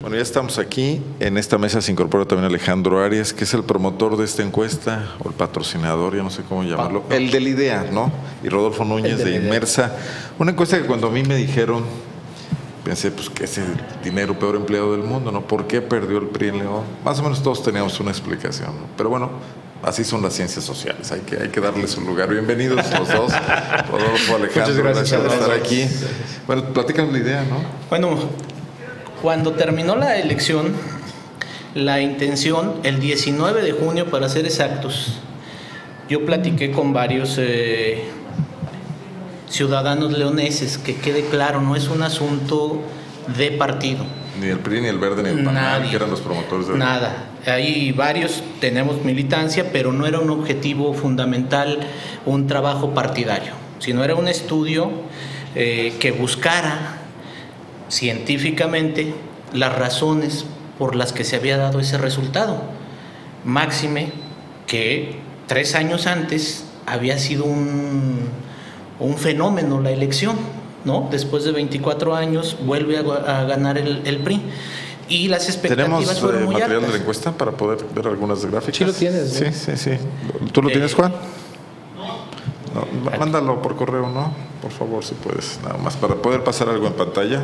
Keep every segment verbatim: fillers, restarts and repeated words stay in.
Bueno, ya estamos aquí. En esta mesa se incorpora también Alejandro Arias, que es el promotor de esta encuesta, o el patrocinador, ya no sé cómo llamarlo, el del IDEA, ¿no? Y Rodolfo Núñez de Inmersa. Una encuesta que cuando a mí me dijeron, pensé, pues que es el dinero peor empleado del mundo, ¿no? ¿Por qué perdió el P R I en León? Más o menos todos teníamos una explicación, ¿no? Pero bueno, así son las ciencias sociales, hay que, hay que darles un lugar. Bienvenidos los dos, Rodolfo, Alejandro, muchas gracias, gracias por estar aquí. Bueno, platícanos la idea, ¿no? Bueno, cuando terminó la elección, la intención, el diecinueve de junio para ser exactos, yo platiqué con varios eh, ciudadanos leoneses, que quede claro, no es un asunto de partido. Ni el P R I, ni el Verde, ni el P A N, que eran los promotores de... Nada, hay varios, tenemos militancia, pero no era un objetivo fundamental, un trabajo partidario, sino era un estudio eh, que buscara científicamente las razones por las que se había dado ese resultado. Máxime que tres años antes había sido un, un fenómeno la elección, ¿no? Después de veinticuatro años vuelve a, a ganar el, el P R I y las expectativas ¿Tenemos fueron eh, muy material altas. de la encuesta para poder ver algunas gráficas? Sí lo tienes, Sí, ¿no? sí, sí. ¿Tú lo Eh, tienes, Juan? No, mándalo por correo, ¿no? Por favor, si puedes, nada más para poder pasar algo en pantalla.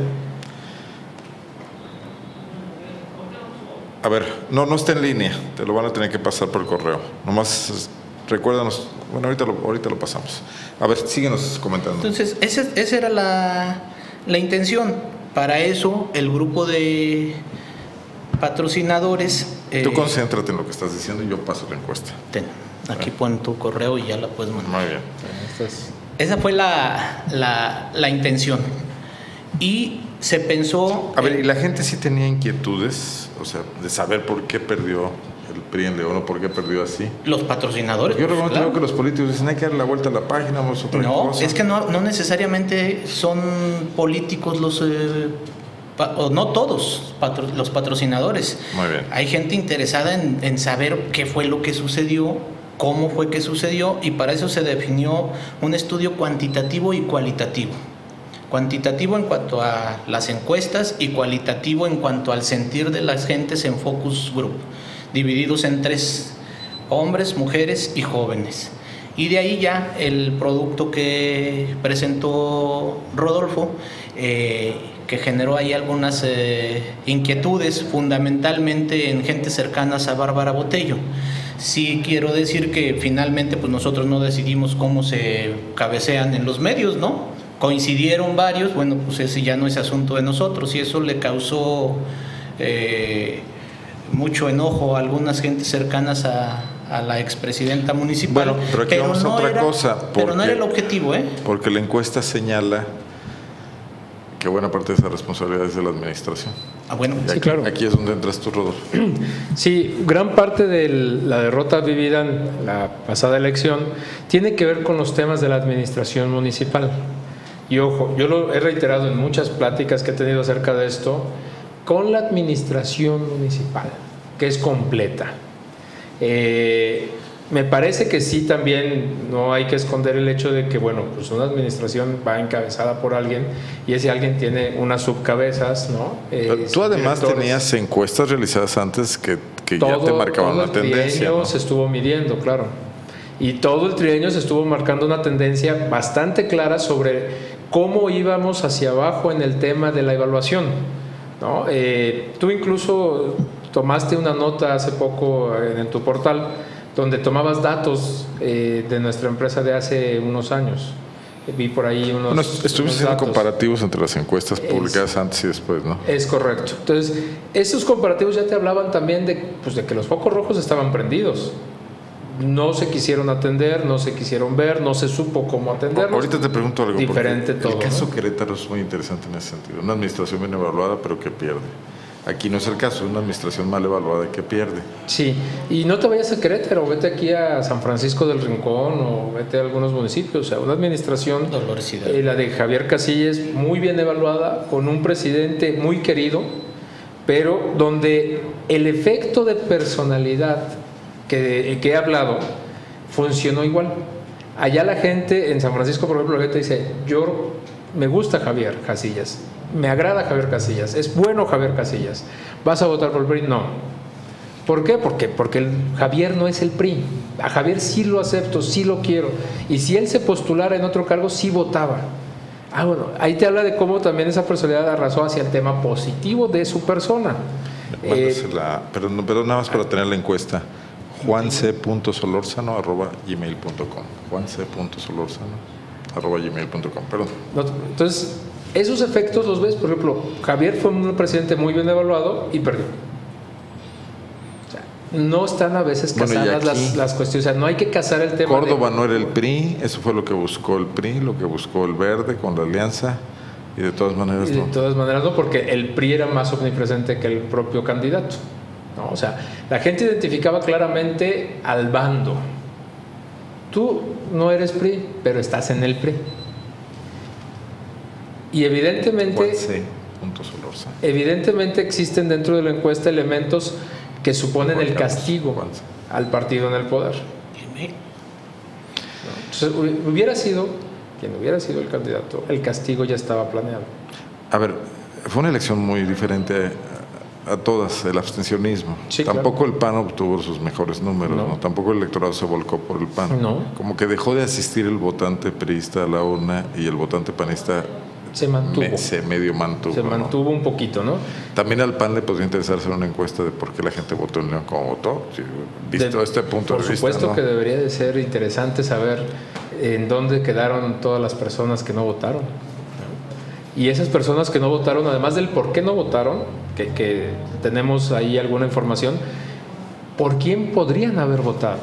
A ver, no, no está en línea, te lo van a tener que pasar por correo. Nomás recuérdanos, bueno, ahorita lo, ahorita lo pasamos. A ver, síguenos comentando. Entonces, esa, esa era la, la intención. Para eso, el grupo de patrocinadores... Tú eh, concéntrate en lo que estás diciendo y yo paso la encuesta. ten, aquí pon tu correo y ya la puedes mandar. Muy bien. Esa fue la, la, la intención. Y se pensó... A ver, eh, ¿y la gente sí tenía inquietudes? O sea, de saber por qué perdió el P R I en León o por qué perdió así. los patrocinadores. Yo pues, recuerdo claro. que los políticos dicen hay que darle la vuelta a la página, vamos a otra No, cosa. es que no, no necesariamente son políticos los... Eh, pa, o no todos patro, los patrocinadores. Muy bien. Hay gente interesada en, en saber qué fue lo que sucedió, cómo fue que sucedió, y para eso se definió un estudio cuantitativo y cualitativo. Cuantitativo en cuanto a las encuestas y cualitativo en cuanto al sentir de las gentes en focus group, divididos en tres: hombres, mujeres y jóvenes. Y de ahí ya el producto que presentó Rodolfo, eh, que generó ahí algunas eh, inquietudes, fundamentalmente en gentes cercanas a Bárbara Botello. Sí quiero decir que finalmente pues nosotros no decidimos cómo se cabecean en los medios, ¿no? Coincidieron varios, bueno, pues ese ya no es asunto de nosotros, y eso le causó eh, mucho enojo a algunas gentes cercanas a, a la expresidenta municipal. Bueno, pero aquí vamos a no otra era, cosa, Pero no porque- era el objetivo, ¿eh? Porque la encuesta señala que buena parte de esa responsabilidad es de la administración. Ah, bueno, Y Sí, aquí, claro. aquí es donde entras tú, Rodolfo. Sí, gran parte de la derrota vivida en la pasada elección tiene que ver con los temas de la administración municipal. Y ojo, yo lo he reiterado en muchas pláticas que he tenido acerca de esto, con la administración municipal, que es completa. Eh, me parece que sí, también no hay que esconder el hecho de que, bueno, pues una administración va encabezada por alguien y ese alguien tiene unas subcabezas, ¿no? Pero Eh, tú además directores. tenías encuestas realizadas antes que, que ya te marcaban todo una tendencia, el trienio ¿no? se estuvo midiendo, claro. Y todo el trienio se estuvo marcando una tendencia bastante clara sobre cómo íbamos hacia abajo en el tema de la evaluación, ¿no? Eh, tú incluso tomaste una nota hace poco en, en tu portal donde tomabas datos eh, de nuestra empresa de hace unos años. Vi por ahí unos, Bueno, estuvimos unos haciendo datos. comparativos entre las encuestas Es- publicadas antes y después, ¿no? Es correcto. Entonces, esos comparativos ya te hablaban también de, pues, de que los focos rojos estaban prendidos. No se quisieron atender, no se quisieron ver, no se supo cómo atenderlos. Ahorita te pregunto algo. porque Diferente todo, El caso ¿no? Querétaro es muy interesante en ese sentido. Una administración bien evaluada, pero que pierde. Aquí no es el caso, es una administración mal evaluada y que pierde. Sí, y no te vayas a Querétaro, vete aquí a San Francisco del Rincón o vete a algunos municipios. O sea, una administración, Dolores Hidalgo. eh, la de Javier Casillas, muy bien evaluada, con un presidente muy querido, pero donde el efecto de personalidad que, que he hablado funcionó igual. Allá la gente, en San Francisco, por ejemplo, la gente dice, yo me gusta Javier Casillas, me agrada Javier Casillas, es bueno Javier Casillas, ¿vas a votar por el P R I? No. ¿Por qué? Porque, porque el Javier no es el P R I. A Javier sí lo acepto, sí lo quiero. Y si él se postulara en otro cargo, sí votaba. Ah, bueno, ahí te habla de cómo también esa personalidad arrasó hacia el tema positivo de su persona. Eh, pero, pero nada más para tener la encuesta. juanc punto solórzano arroba gmail punto com juanc punto solórzano arroba gmail punto com Perdón. Entonces, esos efectos los ves. Por ejemplo, Javier fue un presidente muy bien evaluado y perdió. No están a veces casadas bueno, las, las cuestiones, o sea, no hay que casar el tema. Córdoba de... no era el P R I, eso fue lo que buscó el P R I, lo que buscó el Verde con la alianza, y de todas maneras y de no. todas maneras no, porque el P R I era más omnipresente que el propio candidato, ¿no? O sea, la gente identificaba claramente al bando. Tú no eres P R I, pero estás en el P R I. Y evidentemente, evidentemente existen dentro de la encuesta elementos que suponen el castigo al partido en el poder. Entonces, hubiera sido, quien hubiera sido el candidato, el castigo ya estaba planeado. A ver, fue una elección muy diferente a, a todas, el abstencionismo. Sí, Tampoco claro. el P A N obtuvo sus mejores números, no. ¿no? Tampoco el electorado se volcó por el P A N. No. Como que dejó de asistir el votante priista a la urna y el votante panista se mantuvo. Me, se medio mantuvo. Se mantuvo ¿no? un poquito, ¿no? También al P A N le podría interesar hacer una encuesta de por qué la gente votó en León como votó, visto de, este punto de vista. Por supuesto ¿no? que debería de ser interesante saber en dónde quedaron todas las personas que no votaron. Y esas personas que no votaron, además del por qué no votaron, que, que tenemos ahí alguna información, ¿por quién podrían haber votado?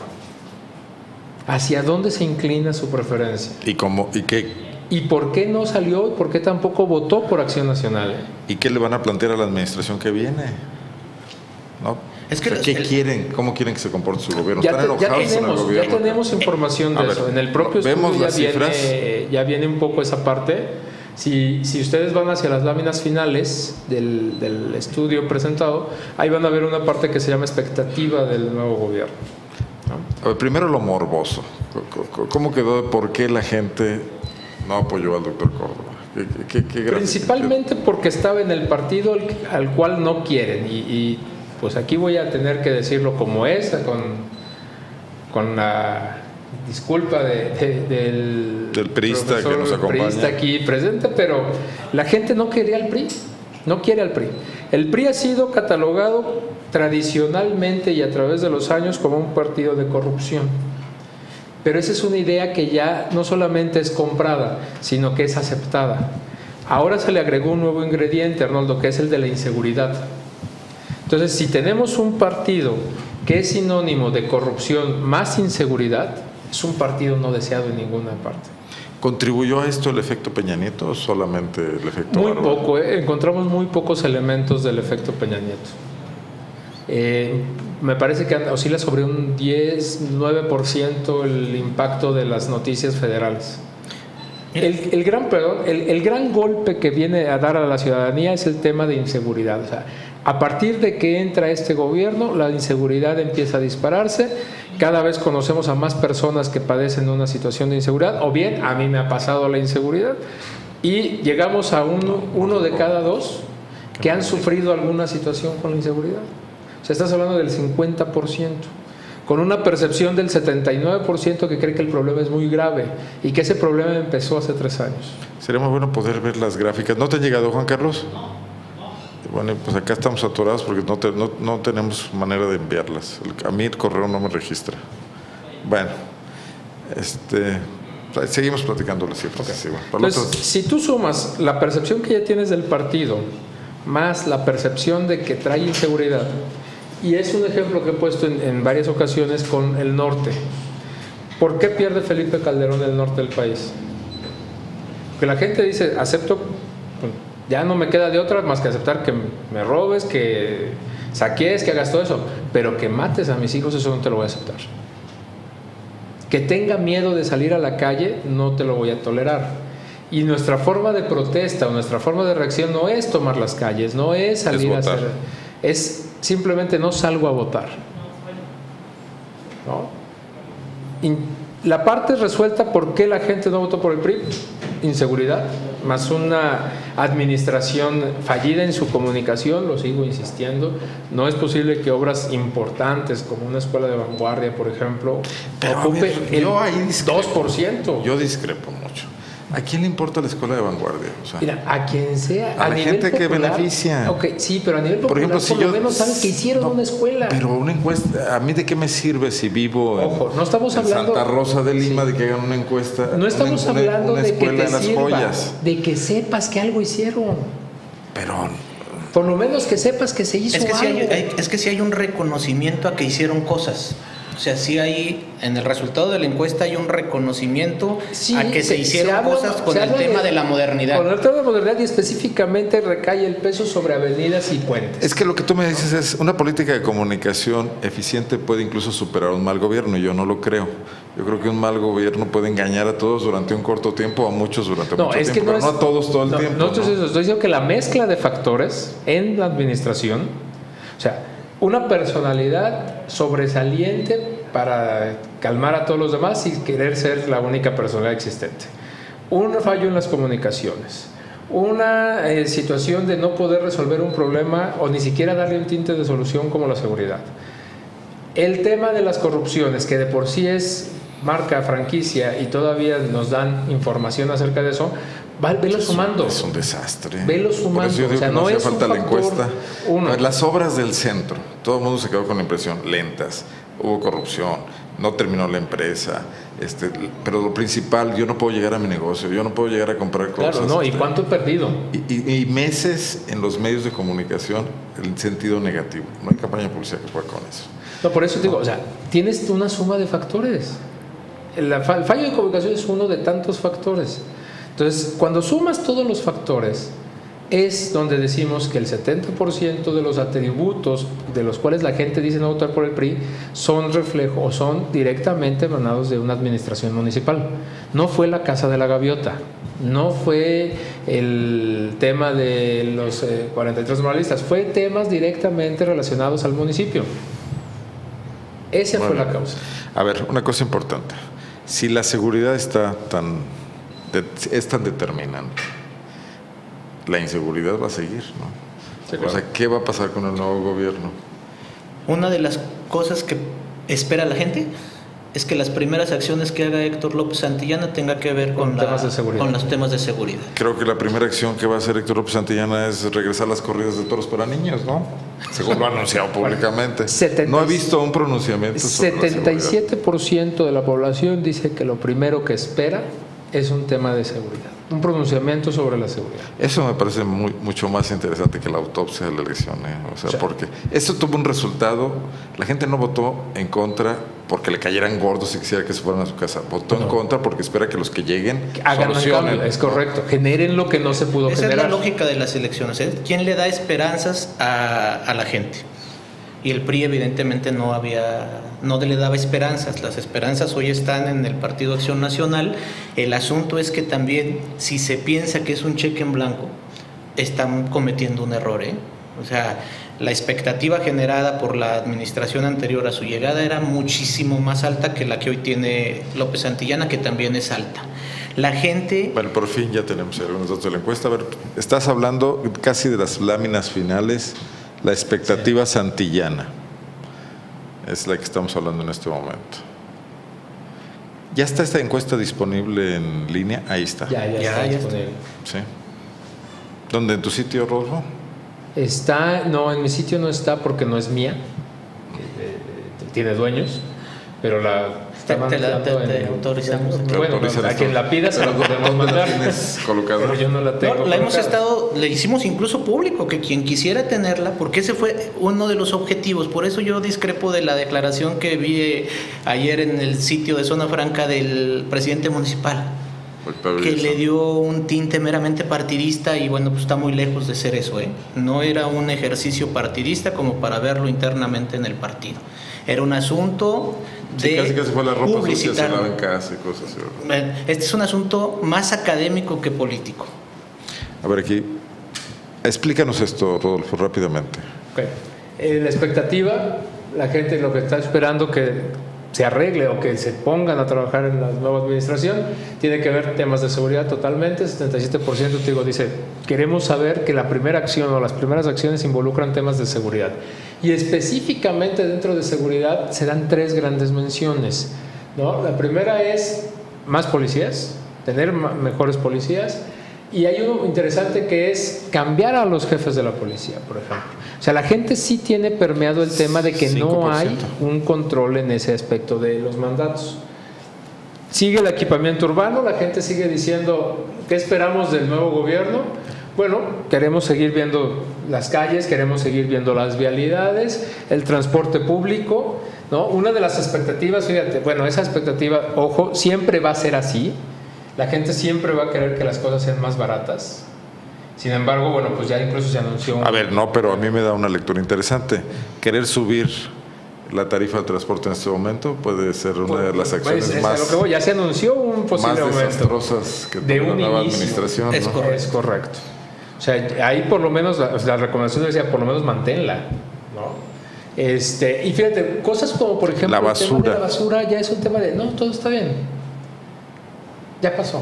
¿Hacia dónde se inclina su preferencia? ¿Y cómo? ¿Y qué? ¿Y por qué no salió y por qué tampoco votó por Acción Nacional? ¿Y qué le van a plantear a la administración que viene? ¿No? Es que o sea, ¿Qué el, quieren? ¿Cómo quieren que se comporte su gobierno? Ya, Están te, enojados ya tenemos, con el gobierno. Ya tenemos información de a eso. Ver, en el propio vemos estudio las ya cifras. viene, ya viene un poco esa parte. Si, si ustedes van hacia las láminas finales del, del estudio presentado, ahí van a ver una parte que se llama expectativa del nuevo gobierno, ¿no? A ver, primero lo morboso. ¿Cómo quedó? ¿Por qué la gente no apoyó al doctor Córdoba? ¿Qué, qué, qué Principalmente porque estaba en el partido al, al cual no quieren. Y, y pues aquí voy a tener que decirlo como es, con, con la disculpa de, de, del, del priista que nos acompaña. Priista aquí presente, pero la gente no quería al P R I, no quiere al P R I. El P R I ha sido catalogado tradicionalmente y a través de los años como un partido de corrupción. Pero esa es una idea que ya no solamente es comprada, sino que es aceptada. Ahora se le agregó un nuevo ingrediente, Arnoldo, que es el de la inseguridad. Entonces, si tenemos un partido que es sinónimo de corrupción más inseguridad, es un partido no deseado en ninguna parte. ¿Contribuyó a esto el efecto Peña Nieto o solamente el efecto Muy Bárbaro? poco, ¿eh? Encontramos muy pocos elementos del efecto Peña Nieto. Eh, me parece que oscila sobre un diez, nueve por ciento el impacto de las noticias federales. El, el, gran, perdón, el, el gran golpe que viene a dar a la ciudadanía es el tema de inseguridad. O sea, a partir de que entra este gobierno, la inseguridad empieza a dispararse. Cada vez conocemos a más personas que padecen una situación de inseguridad, o bien a mí me ha pasado la inseguridad, y llegamos a uno, uno de cada dos que han sufrido alguna situación con la inseguridad. O sea, estás hablando del cincuenta por ciento, con una percepción del setenta y nueve por ciento que cree que el problema es muy grave y que ese problema empezó hace tres años. Sería muy bueno poder ver las gráficas. ¿No te han llegado, Juan Carlos? Bueno, pues acá estamos atorados porque no, te, no, no tenemos manera de enviarlas. El, a mí el correo no me registra. Bueno, este, seguimos platicando las cifras. Okay. Sí, bueno. Entonces, si tú sumas la percepción que ya tienes del partido más la percepción de que trae inseguridad, y es un ejemplo que he puesto en, en varias ocasiones con el norte. ¿Por qué pierde Felipe Calderón el norte del país? Porque la gente dice, acepto, ya no me queda de otra más que aceptar que me robes, que saquees, que hagas todo eso, pero que mates a mis hijos, eso no te lo voy a aceptar. Que tenga miedo de salir a la calle, no te lo voy a tolerar. Y nuestra forma de protesta o nuestra forma de reacción no es tomar las calles, no es salir a hacer, es simplemente no salgo a votar, ¿no? Y la parte resuelta por qué la gente no votó por el P R I, inseguridad, más una administración fallida en su comunicación, lo sigo insistiendo. No es posible que obras importantes como una escuela de vanguardia, por ejemplo, Pero, ocupe ver, el yo ahí discrepo. dos por ciento. Yo discrepo mucho. ¿A quién le importa la escuela de vanguardia? O sea, Mira, a quien sea, a, a la nivel gente popular, que beneficia. Ok, sí, pero a nivel popular, por ejemplo, si por yo lo menos saben que hicieron no, una escuela. Pero una encuesta, ¿a mí de qué me sirve si vivo Ojo, en, no estamos en hablando, Santa Rosa de Lima sí. de que hagan una encuesta? No estamos una, hablando una de que escuela te en las sirva, joyas. de que sepas que algo hicieron. Pero Por lo menos que sepas que se hizo Es que, algo. sí hay, hay- es que sí hay un reconocimiento a que hicieron cosas. O sea, sí hay, en el resultado de la encuesta hay un reconocimiento Sí, a que se, se hicieron habla- cosas con se el habla tema de- de, la modernidad. Con el tema de la modernidad y específicamente recae el peso sobre avenidas y puentes. es que lo que tú me dices es una política de comunicación eficiente puede incluso superar un mal gobierno, y yo no lo creo. Yo creo que un mal gobierno puede engañar a todos durante un corto tiempo, a muchos durante No, mucho es que tiempo, no pero es, no a todos todo el no, tiempo. No, entonces ¿no? estoy diciendo que la mezcla de factores en la administración, o sea, una personalidad sobresaliente para calmar a todos los demás y querer ser la única personalidad existente. Un fallo en las comunicaciones. Una eh, situación de no poder resolver un problema o ni siquiera darle un tinte de solución como la seguridad. El tema de las corrupciones, que de por sí es marca, franquicia y todavía nos dan información acerca de eso, va, velo sumando. Es un desastre. Velo sumando. Por eso yo digo O sea, que no, no hacía es un falta la factor encuesta. uno. Las obras del centro, todo el mundo se quedó con la impresión, lentas, hubo corrupción, no terminó la empresa, este, pero lo principal, yo no puedo llegar a mi negocio, yo no puedo llegar a comprar cosas. Claro, no, ¿y este, cuánto he perdido? Y, y- y meses en los medios de comunicación en sentido negativo. No hay campaña de publicidad que pueda con eso. No, por eso digo, o sea, tienes una suma de factores. El, el fallo de comunicación es uno de tantos factores. Entonces, cuando sumas todos los factores, es donde decimos que el setenta por ciento de los atributos de los cuales la gente dice no votar por el P R I son reflejo o son directamente emanados de una administración municipal. No fue la Casa de la Gaviota, no fue el tema de los eh, cuarenta y tres moralistas, fue temas directamente relacionados al municipio. Esa Bueno, fue la causa. A ver, una cosa importante. Si la seguridad está tan, de- es tan determinante, la inseguridad va a seguir, ¿no? Sí, O claro. sea, ¿qué va a pasar con el nuevo gobierno? Una de las cosas que espera la gente es que las primeras acciones que haga Héctor López Santillana tenga que ver con, Con la- temas de seguridad. con los temas de seguridad. Creo que la primera acción que va a hacer Héctor López Santillana es regresar las corridas de toros para niños, ¿no? Según lo ha anunciado públicamente. setenta No he visto un pronunciamiento sobre la setenta y seguridad. siete por ciento de la población dice que lo primero que espera es un tema de seguridad, un pronunciamiento sobre la seguridad. Eso me parece muy, mucho más interesante que la autopsia de la elección, ¿eh? O sea, Sí. porque eso tuvo un resultado. La gente no votó en contra porque le cayeran gordos y quisiera que se fueran a su casa. Votó en No. contra porque espera que los que lleguen Hagan un solucionen. cambio, es correcto, generen lo que no se pudo Esa es generar. la lógica de las elecciones. ¿eh? ¿Quién le da esperanzas a, a la gente? Y el P R I evidentemente no había, no le daba esperanzas. Las esperanzas hoy están en el Partido Acción Nacional. El asunto es que también, si se piensa que es un cheque en blanco, están cometiendo un error, ¿eh? O sea, la expectativa generada por la administración anterior a su llegada era muchísimo más alta que la que hoy tiene López Santillana, que también es alta. La gente... Bueno, por fin ya tenemos algunos datos de la encuesta. A ver, estás hablando casi de las láminas finales. La expectativa santillana es la que estamos hablando en este momento. ¿Ya está esta encuesta disponible en línea? Ahí está. Ya, ya, Ya, está ya disponible. Sí. ¿Dónde? ¿En tu sitio, Rodolfo? Está, no, en mi sitio no está porque no es mía, eh, tiene dueños, pero la Te- está te la- mandando te- te en- autorizamos. Te Bueno, autorizan a esto. quien la pida se la Pero podemos ¿dónde la mandar. tienes colocada? Pero yo no la tengo. No, la hemos colocada. estado, le hicimos incluso público que quien quisiera tenerla, porque ese fue uno de los objetivos. Por eso yo discrepo de la declaración que vi eh, ayer en el sitio de Zona Franca del presidente municipal, que le dio un tinte meramente partidista y bueno, pues está muy lejos de ser eso, ¿eh? No era un ejercicio partidista como para verlo internamente en el partido. Era un asunto de Sí, casi casi fue la ropa sucia, se publicitarlo. lava en casa y cosas así. ¿verdad? Este es un asunto más académico que político. A ver, aquí, explícanos esto, Rodolfo, rápidamente. Ok. Eh, la expectativa, la gente lo que está esperando que se arregle o que se pongan a trabajar en la nueva administración, tiene que ver temas de seguridad totalmente. setenta y siete por ciento te digo, dice, queremos saber que la primera acción o las primeras acciones involucran temas de seguridad. Y específicamente dentro de seguridad se dan tres grandes menciones, ¿no? La primera es más policías, tener mejores policías. Y hay uno interesante que es cambiar a los jefes de la policía, por ejemplo. O sea, la gente sí tiene permeado el tema de que cinco por ciento. no hay un control en ese aspecto de los mandatos. Sigue el equipamiento urbano, la gente sigue diciendo, ¿qué esperamos del nuevo gobierno? Bueno, queremos seguir viendo las calles, queremos seguir viendo las vialidades, el transporte público, ¿no? Una de las expectativas, fíjate, bueno, esa expectativa, ojo, siempre va a ser así. La gente siempre va a querer que las cosas sean más baratas. Sin embargo, bueno, pues ya incluso se anunció... Un... A ver, no, pero a mí me da una lectura interesante. Querer subir la tarifa del transporte en este momento puede ser una pues, de las acciones pues, más... Es a lo que voy, ya se anunció un posible más aumento. desastrosas que de tuvo un la nueva inicio. administración. Es, ¿no? correcto. es correcto. O sea, ahí por lo menos, la, la recomendación decía, por lo menos manténla, ¿no? Este, y fíjate, cosas como por ejemplo... La basura. El tema de la basura ya es un tema de, no, todo está bien. Ya pasó.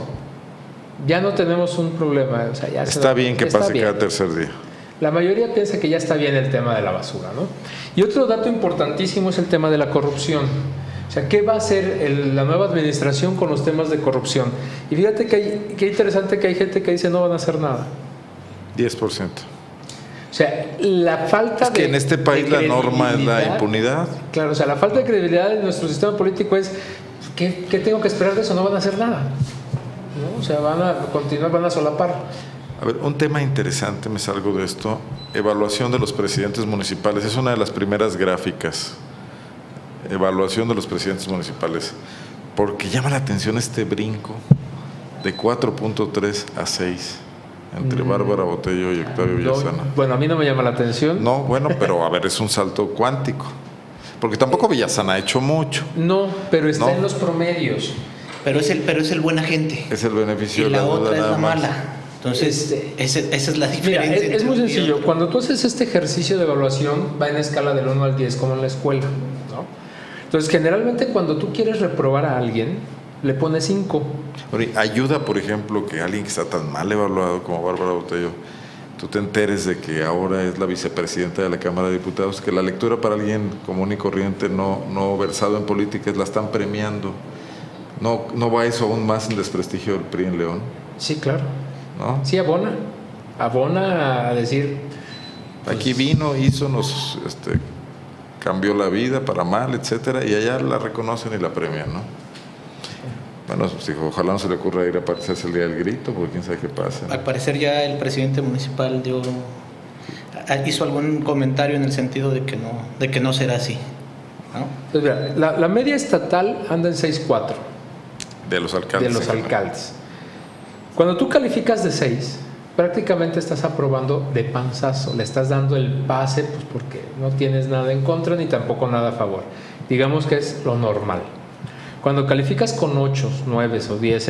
Ya no tenemos un problema. O sea, ya está se, bien que está pase bien. cada tercer día. La mayoría piensa que ya está bien el tema de la basura, ¿no? Y otro dato importantísimo es el tema de la corrupción. O sea, ¿qué va a hacer el, la nueva administración con los temas de corrupción? Y fíjate que hay, qué interesante que hay gente que dice no van a hacer nada. diez por ciento. O sea, la falta es que de... en este país la norma es la impunidad. Claro, o sea, la falta de credibilidad en nuestro sistema político es... ¿Qué, ¿Qué tengo que esperar de eso? No van a hacer nada, ¿no? O sea, van a continuar, van a solapar. A ver, un tema interesante, me salgo de esto, evaluación de los presidentes municipales, es una de las primeras gráficas, evaluación de los presidentes municipales, porque llama la atención este brinco de cuatro punto tres a seis entre mm. Bárbara Botello y Octavio no, Villasana. Bueno, a mí no me llama la atención. No, bueno, pero a ver, es un salto cuántico. Porque tampoco Villasana ha hecho mucho. No, pero está ¿no? en los promedios. Pero es el, pero es el buen agente. Es el beneficio y la, la otra es la más. mala. Entonces, este, esa, esa es la diferencia. Mira, es, es muy sencillo. Cuando tú haces este ejercicio de evaluación, va en escala del uno al diez, como en la escuela, ¿no? Entonces, generalmente cuando tú quieres reprobar a alguien, le pones cinco. Ayuda, por ejemplo, que alguien que está tan mal evaluado como Bárbara Botello, tú te enteres de que ahora es la vicepresidenta de la Cámara de Diputados, que la lectura para alguien común y corriente, no, no versado en políticas, la están premiando. ¿No, no va eso aún más en desprestigio del P R I en León? Sí, claro. ¿No? Sí, abona. Abona a decir... Pues, aquí vino, hizo, nos este, cambió la vida para mal, etcétera, y allá la reconocen y la premian, ¿no? Bueno, pues, ojalá no se le ocurra ir a aparecerse el día del grito, porque quién sabe qué pasa, ¿no? Al parecer ya el presidente municipal dio, hizo algún comentario en el sentido de que no, de que no será así, ¿no? Pues mira, la, la media estatal anda en seis punto cuatro. De los alcaldes. De los alcaldes. Cuando tú calificas de seis, prácticamente estás aprobando de panzazo, le estás dando el pase, pues porque no tienes nada en contra ni tampoco nada a favor. Digamos que es lo normal. Cuando calificas con ocho, nueve o diez,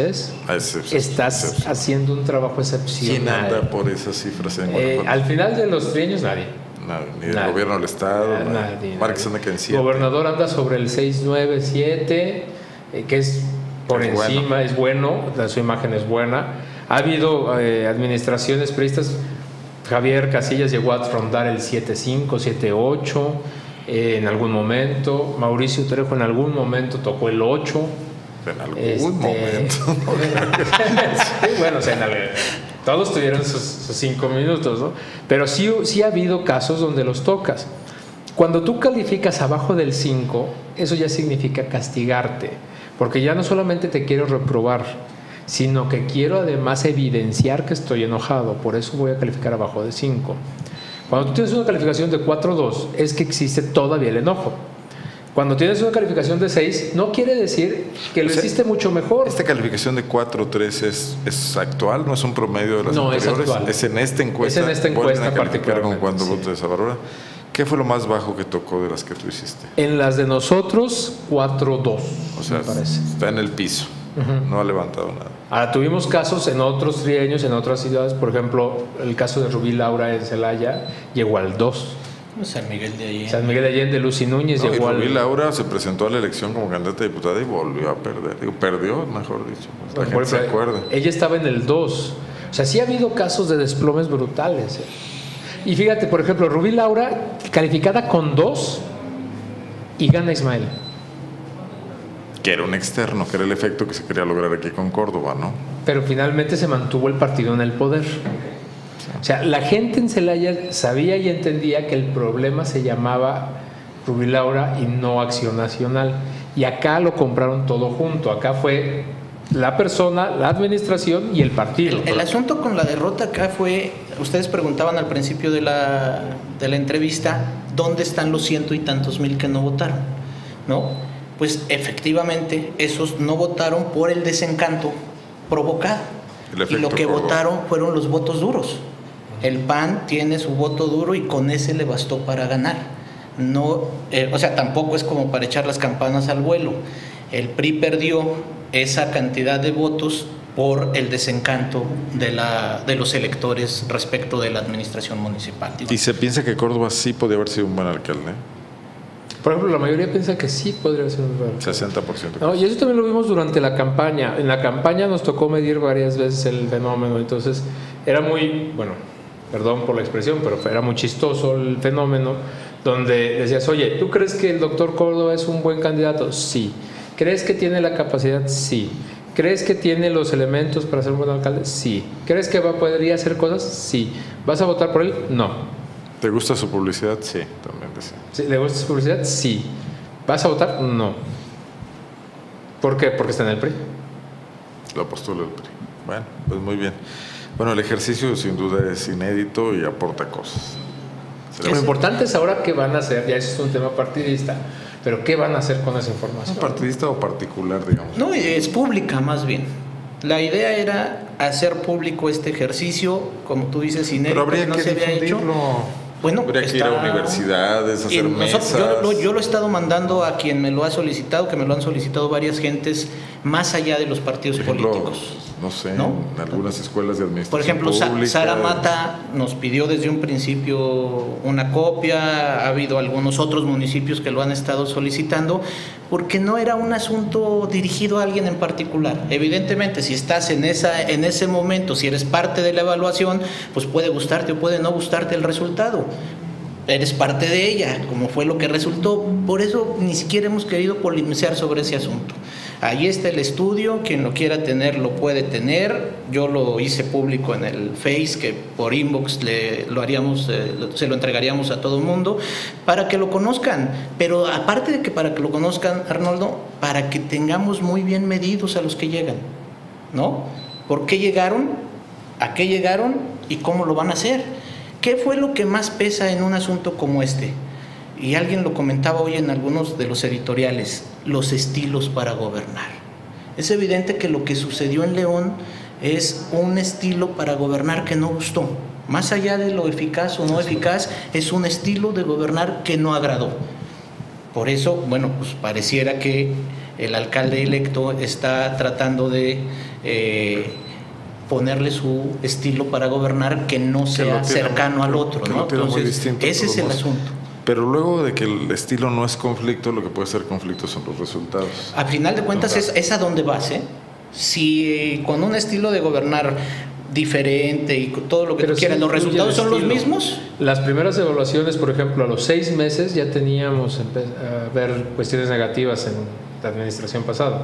estás excepción. haciendo un trabajo excepcional. ¿Quién anda por esas cifras? En eh, al final de los trienios, nadie. Nadie, ni del gobierno del Estado. Nadie. Marques anda que en siete. El gobernador anda sobre el seis, nueve, siete, eh, que es por es encima, bueno. es bueno, su imagen es buena. Ha habido eh, administraciones priistas, Javier Casillas llegó a rondar el siete cinco, siete ocho eh, en algún momento, Mauricio Trejo en algún momento tocó el ocho. En algún este, momento. Sí, bueno, o sea, en el, todos tuvieron sus, sus cinco minutos, ¿no? Pero sí, sí ha habido casos donde los tocas. Cuando tú calificas abajo del cinco, eso ya significa castigarte. Porque ya no solamente te quiero reprobar, sino que quiero además evidenciar que estoy enojado. Por eso voy a calificar abajo de cinco. Cuando tú tienes una calificación de cuatro punto dos, es que existe todavía el enojo. Cuando tienes una calificación de seis, no quiere decir que lo o sea, hiciste mucho mejor. ¿Esta calificación de cuatro punto tres es, es actual? ¿No es un promedio de las no, anteriores? Es actual. Es en esta encuesta. Es en esta encuesta particular. ¿Con cuánto sí. votos de Bárbara? ¿Qué fue lo más bajo que tocó de las que tú hiciste? En las de nosotros, cuatro punto dos. O sea, me parece. Está en el piso. Uh-huh. No ha levantado nada. Ahora, tuvimos casos en otros trienios, en otras ciudades. Por ejemplo, el caso de Rubí Laura en Celaya llegó al dos. San Miguel de Allende. San Miguel de Allende, Lucy Núñez No, llegó y Rubí al... Laura se presentó a la elección como candidata a diputada y volvió a perder. Digo, perdió, mejor dicho. Pues la Bueno, gente se acuerda. Ella estaba en el dos. O sea, sí ha habido casos de desplomes brutales. Y fíjate, por ejemplo, Rubí Laura, calificada con dos y gana Ismael. Que era un externo, que era el efecto que se quería lograr aquí con Córdoba, ¿no? Pero finalmente se mantuvo el partido en el poder. O sea, la gente en Celaya sabía y entendía que el problema se llamaba Rubí Laura y no Acción Nacional. Y acá lo compraron todo junto. Acá fue la persona, la administración y el partido. El, el asunto con la derrota acá fue, ustedes preguntaban al principio de la, de la entrevista, ¿dónde están los ciento y tantos mil que no votaron? ¿No? Pues efectivamente, esos no votaron por el desencanto provocado. Y lo que provocó. votaron fueron los votos duros. El P A N tiene su voto duro y con ese le bastó para ganar. No, eh, o sea, tampoco es como para echar las campanas al vuelo. El P R I perdió esa cantidad de votos por el desencanto de, la, de los electores respecto de la administración municipal. Y se piensa que Córdoba sí podía haber sido un buen alcalde. Por ejemplo, la mayoría piensa que sí podría ser un buen. sesenta por ciento. No, y eso también lo vimos durante la campaña. En la campaña nos tocó medir varias veces el fenómeno. Entonces, era muy, bueno, perdón por la expresión, pero era muy chistoso el fenómeno, donde decías, oye, ¿tú crees que el doctor Córdoba es un buen candidato? Sí. ¿Crees que tiene la capacidad? Sí. ¿Crees que tiene los elementos para ser un buen alcalde? Sí. ¿Crees que va, podría hacer cosas? Sí. ¿Vas a votar por él? No. ¿Te gusta su publicidad? Sí, también decía. ¿Sí? ¿Le gusta su publicidad? Sí. ¿Vas a votar? No. ¿Por qué? Porque está en el P R I. Lo postula el P R I. Bueno, pues muy bien. Bueno, el ejercicio sin duda es inédito y aporta cosas. Lo importante es ahora qué van a hacer, ya eso es un tema partidista, pero qué van a hacer con esa información. ¿Es partidista o particular, digamos? No, es pública más bien. La idea era hacer público este ejercicio, como tú dices, inédito, pero habría que no que se había hecho. Bueno, habría que está, ir a universidades, hacer mesas. Yo lo, yo lo he estado mandando a quien me lo ha solicitado, que me lo han solicitado varias gentes, más allá de los partidos Por ejemplo, políticos. No sé, ¿no? en algunas escuelas de administración Por ejemplo, pública. Sara Mata nos pidió desde un principio una copia, ha habido algunos otros municipios que lo han estado solicitando, porque no era un asunto dirigido a alguien en particular. Evidentemente, si estás en, esa, en ese momento, si eres parte de la evaluación, pues puede gustarte o puede no gustarte el resultado. Eres parte de ella, como fue lo que resultó. Por eso ni siquiera hemos querido polemizar sobre ese asunto. Ahí está el estudio, quien lo quiera tener lo puede tener. Yo lo hice público en el Face, que por inbox le, lo haríamos, eh, se lo entregaríamos a todo el mundo, para que lo conozcan. Pero aparte de que para que lo conozcan, Arnoldo, para que tengamos muy bien medidos a los que llegan, ¿no? ¿Por qué llegaron? ¿A qué llegaron? ¿Y cómo lo van a hacer? ¿Qué fue lo que más pesa en un asunto como este? Y alguien lo comentaba hoy en algunos de los editoriales, los estilos para gobernar. Es evidente que lo que sucedió en León es un estilo para gobernar que no gustó. Más allá de lo eficaz o no eficaz, es un estilo de gobernar que no agradó. Por eso, bueno, pues pareciera que el alcalde electo está tratando de eh, ponerle su estilo para gobernar que no sea que cercano al otro, ¿no? Entonces, ese es el asunto. Pero luego de que el estilo no es conflicto, lo que puede ser conflicto son los resultados. A final de cuentas es, es a dónde vas, ¿eh? Si con un estilo de gobernar diferente y todo lo que Pero tú quieras, sí, los resultados son los estilo. mismos. Las primeras evaluaciones, por ejemplo, a los seis meses ya teníamos a ver cuestiones negativas en la administración pasada.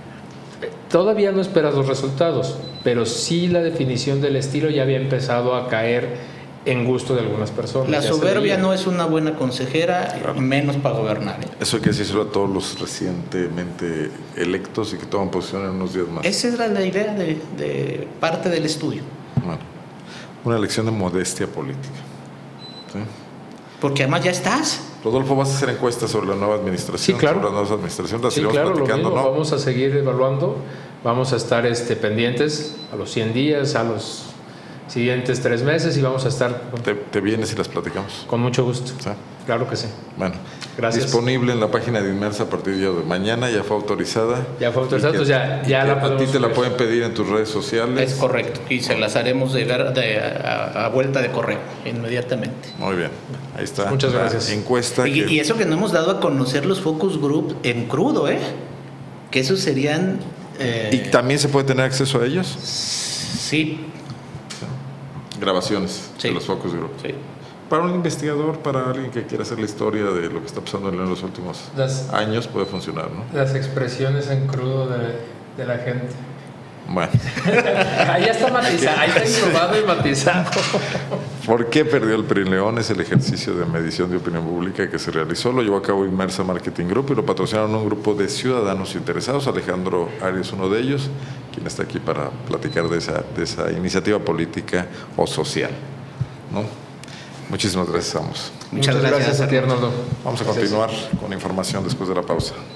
Todavía no esperas los resultados, pero sí la definición del estilo ya había empezado a caer en gusto de algunas personas. La soberbia no es una buena consejera, claro. Menos para gobernar, ¿eh? Eso hay que decirlo a todos los recientemente electos y que toman posición en unos días más. Esa era la idea de, de parte del estudio. Bueno, una lección de modestia política. ¿Sí? Porque además ya estás. Rodolfo, ¿vas a hacer encuestas sobre la nueva administración? Sí, claro. Sobre la nueva administración, ¿la sí, seguimos claro, platicando, lo mismo, no? Vamos a seguir evaluando, vamos a estar este, pendientes a los cien días, a los siguientes tres meses y vamos a estar... Te, te vienes y las platicamos. Con mucho gusto. ¿Sí? Claro que sí. Bueno, gracias. Disponible en la página de Inmersa a partir de mañana, ya fue autorizada. Ya fue autorizada, entonces ya, ya la podemos... A ti te la pueden pedir en tus redes sociales. Es correcto, y se las haremos llegar de, a, a vuelta de correo inmediatamente. Muy bien, ahí está. Muchas gracias. Encuesta. Y, que... y eso que no hemos dado a conocer los focus group en crudo, ¿eh? Que esos serían... Eh... ¿Y también se puede tener acceso a ellos? Sí. Grabaciones sí. de los focus group. Sí. Para un investigador, para alguien que quiera hacer la historia de lo que está pasando en los últimos las, años, puede funcionar, ¿no? Las expresiones en crudo de, de la gente. Bueno. Ahí está matizado, ahí está innovado y matizado. ¿Por qué perdió el P R I León? Es el ejercicio de medición de opinión pública que se realizó, lo llevó a cabo Inmersa Marketing Group y lo patrocinaron un grupo de ciudadanos interesados. Alejandro Arias, uno de ellos, quien está aquí para platicar de esa, de esa iniciativa política o social, ¿no? Muchísimas gracias, Amos. Muchas, Muchas gracias, gracias a ti, Arnoldo. Vamos a continuar gracias. con información después de la pausa.